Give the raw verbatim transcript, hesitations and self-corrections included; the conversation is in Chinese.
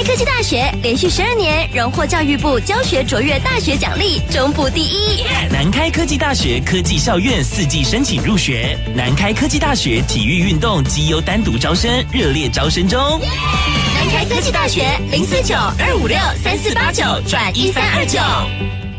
开科技大学连续十二年荣获教育部教学卓越大学奖励，中部第一。 南开科技大学科技校院四季申请入学，南开科技大学体育运动绩优单独招生，热烈招生中。 南开科技大学零四九二五六三四八九转一三二九。